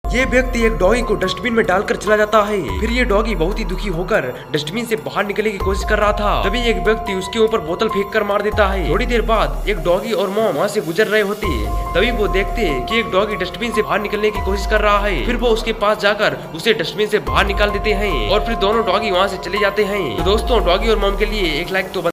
ये व्यक्ति एक डॉगी को डस्टबिन में डालकर चला जाता है। फिर ये डॉगी बहुत ही दुखी होकर डस्टबिन से बाहर निकलने की कोशिश कर रहा था। तभी एक व्यक्ति उसके ऊपर बोतल फेंक कर मार देता है। थोड़ी देर बाद एक डॉगी और मॉम वहाँ से गुजर रहे होते। तभी वो देखते कि एक डॉगी डस्टबिन से बाहर निकलने की कोशिश कर रहा है। फिर वो उसके पास जाकर उसे डस्टबिन से बाहर निकाल देते हैं और फिर दोनों डॉगी वहाँ से चले जाते हैं। तो दोस्तों, डॉगी और मॉम के लिए एक लाइक तो